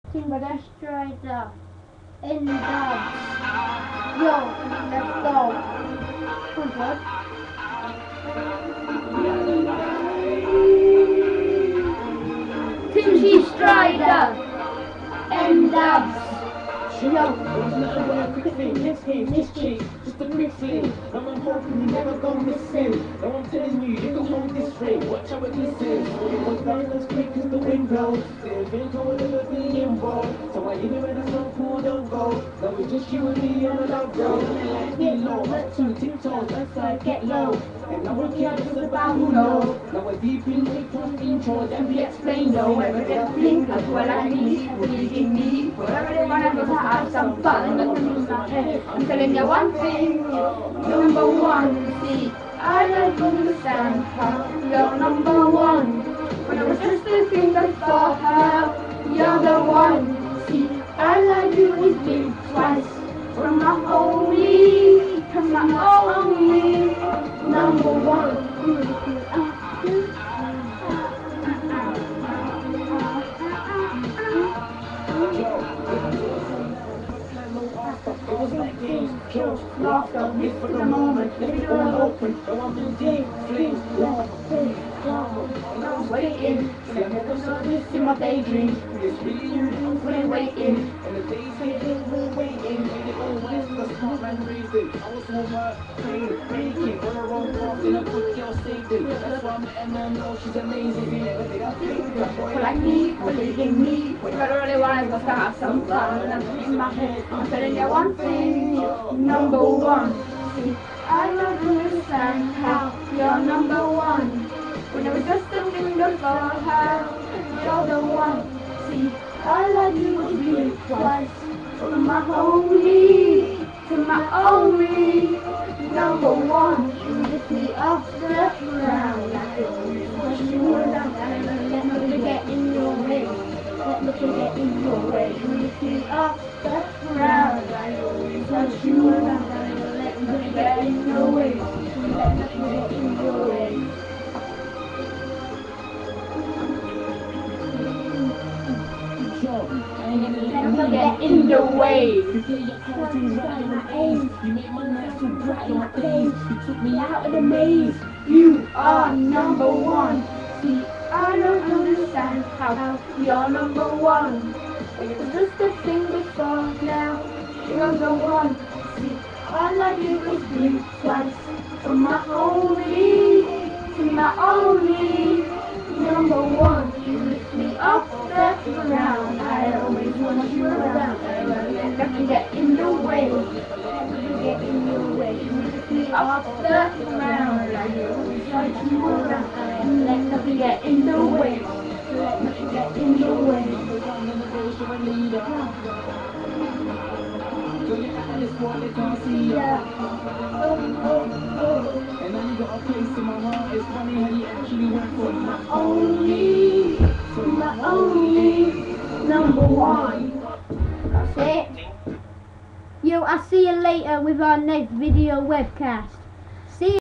Timber Destroyer in dubs. Yo, let's go. Come on, Timothy Strider in dubs. Yo, it was nothing but a quick thing, next game, this chase, just a quick fling. Now I'm hoping you never go missing. Now I'm telling you, you can hold this ring, watch out what this is. It was not as quick as the wind blows. The event will never be involved. So I even when it's so cool, don't go. Now it's just you and me on the love road. Like get low, not two tiptoes, that's like get low. And now we're careless about who knows. Now we're deep in hip-hop intros and we explain though. Wherever they think that's what I need, believing me. Wherever they wanna go to have some fun, I'm telling you one thing, number one. See, I don't understand how you're number one. When I was just looking before her, you're the one. See, I like you with me twice. From my only, from my only, number one. It was like games, jokes, laughter, live for the moment, let it all open, though I'm in deep flames, love, pain, drama, and I was waiting, and I never saw this in my daydream, it's really you that we're waiting, and the days later we're waiting, and it all went, the smart man breathing, I was all hurt, pain, breaking, on the wrong path, in a good girl saving, that's why I met her, man, oh she's amazing, but they got things, that boy like me, believing me, what I really want is to have some fun, and I'm in my head, I'm telling you one thing, number one. See, I don't understand how you're number one. When I was just a finger for her, you're the one. See, I like you with me twice. From my only to my only number one. You lift me off the ground. I always want you around. Let nothing get in your way. Let nothing get in your way. You lift me off the ground. I always want you around. Let nothing get in your way. Let nothing get in your way. Let get in the way. You play your cards and right in my aim. You make my night so bright in my days. You took me out of the maze. You are number one. See, I don't understand how you're number one. It was just a thing before now. You're the one. See, I like you with me twice. From my only to my only number one. You lift me off the ground. I always want you around. Let nothing get in the way. Let nothing get in the way. You lift me off the ground. I always want you around. Let nothing get in the way. Let nothing get in the way. Girl, your eyes what they can't see ya. And now you got a place in my heart. It's funny how you actually went for my only number one. That's it. Yo, I'll see you later with our next video webcast.